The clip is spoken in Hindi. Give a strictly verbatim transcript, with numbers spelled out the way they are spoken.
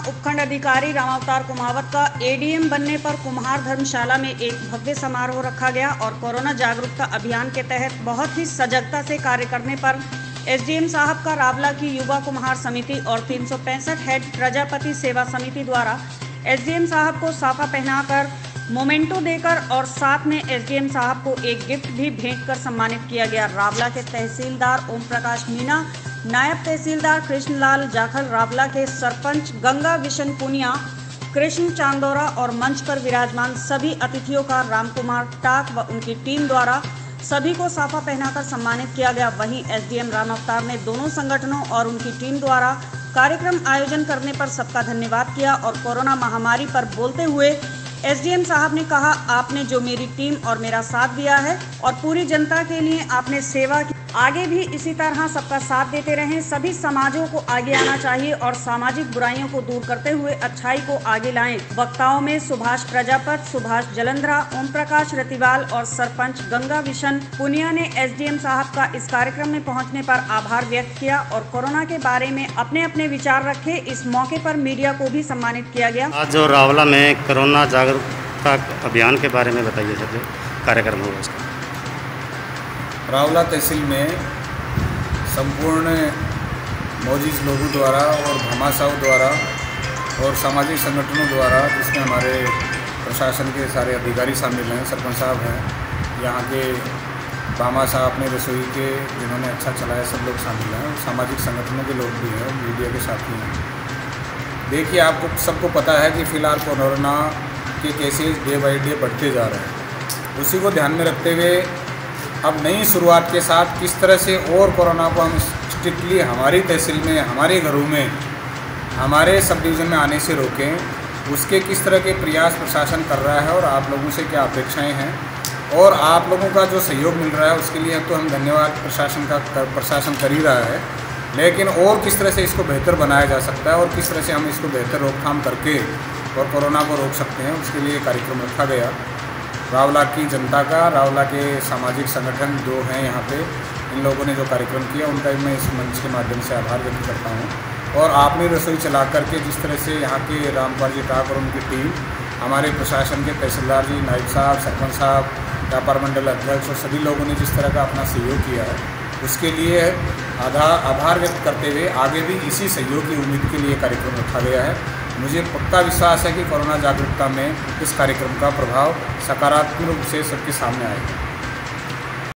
उपखंड अधिकारी रामावतार कुमावत का एडीएम बनने पर कुम्हार धर्मशाला में एक भव्य समारोह रखा गया और कोरोना जागरूकता अभियान के तहत बहुत ही सजगता से कार्य करने पर एसडीएम साहब का रावला की युवा कुम्हार समिति और तीन सौ पैंसठ हेड प्रजापति सेवा समिति द्वारा एसडीएम साहब को साफा पहनाकर मोमेंटो देकर और साथ में एसडीएम साहब को एक गिफ्ट भी भेंट कर सम्मानित किया गया। रावला के तहसीलदार ओम प्रकाश मीना, नायब तहसीलदार कृष्णलाल जाखल, रावला के सरपंच गंगा विशन पुनिया, कृष्ण चांदोरा और मंच पर विराजमान सभी अतिथियों का रामकुमार टाक व उनकी टीम द्वारा सभी को साफा पहनाकर सम्मानित किया गया। वहीं एसडीएम रामावतार ने दोनों संगठनों और उनकी टीम द्वारा कार्यक्रम आयोजन करने पर सबका धन्यवाद किया और कोरोना महामारी पर बोलते हुए एसडीएम साहब ने कहा, आपने जो मेरी टीम और मेरा साथ दिया है और पूरी जनता के लिए आपने सेवा की, आगे भी इसी तरह सबका साथ देते रहें। सभी समाजों को आगे आना चाहिए और सामाजिक बुराइयों को दूर करते हुए अच्छाई को आगे लाएं। वक्ताओं में सुभाष प्रजापत, सुभाष जलंधरा, ओम प्रकाश रतिवाल और सरपंच गंगा विशन पुनिया ने एसडीएम साहब का इस कार्यक्रम में पहुंचने पर आभार व्यक्त किया और कोरोना के बारे में अपने अपने विचार रखे। इस मौके पर मीडिया को भी सम्मानित किया गया। आज जो रावला में कोरोना जागरूकता अभियान के बारे में बताइए सर, जो कार्यक्रम होगा उसका। रावला तहसील में संपूर्ण मौजूद लोगों द्वारा और भामाशाह द्वारा और सामाजिक संगठनों द्वारा, जिसमें हमारे प्रशासन के सारे अधिकारी शामिल हैं, सरपंच साहब हैं, यहाँ के भामाशाह अपने रसोई के जिन्होंने अच्छा चलाया, सब लोग शामिल हैं। सामाजिक संगठनों के लोग भी हैं, मीडिया के साथी हैं। देखिए, आपको सबको पता है कि फ़िलहाल कोरोना के केसेस डे बाई डे बढ़ते जा रहे हैं। उसी को ध्यान में रखते हुए अब नई शुरुआत के साथ किस तरह से और कोरोना को हम स्ट्रिक्टली हमारी तहसील में, हमारे घरों में, हमारे सब डिवीज़न में आने से रोकें, उसके किस तरह के प्रयास प्रशासन कर रहा है और आप लोगों से क्या अपेक्षाएं हैं और आप लोगों का जो सहयोग मिल रहा है उसके लिए तो हम धन्यवाद प्रशासन का कर, प्रशासन कर ही रहा है। लेकिन और किस तरह से इसको बेहतर बनाया जा सकता है और किस तरह से हम इसको बेहतर रोकथाम करके और कोरोना को रोक सकते हैं, उसके लिए कार्यक्रम रखा गया। रावला की जनता का, रावला के सामाजिक संगठन जो हैं यहाँ पे, इन लोगों ने जो कार्यक्रम किया उनका मैं इस मंच के माध्यम से आभार व्यक्त करता हूँ। और आपने रसोई चला करके जिस तरह से यहाँ के रामकुमार जी टाक और उनकी टीम, हमारे प्रशासन के तहसीलदार जी, नायब साहब, सरपंच साहब, व्यापार मंडल अध्यक्ष और सभी लोगों ने जिस तरह का अपना सहयोग किया है, उसके लिए आधा आभार व्यक्त करते हुए आगे भी इसी सहयोग की उम्मीद के लिए कार्यक्रम रखा गया है। मुझे पक्का विश्वास है कि कोरोना जागरूकता में इस कार्यक्रम का प्रभाव सकारात्मक रूप से सबके सामने आएगा।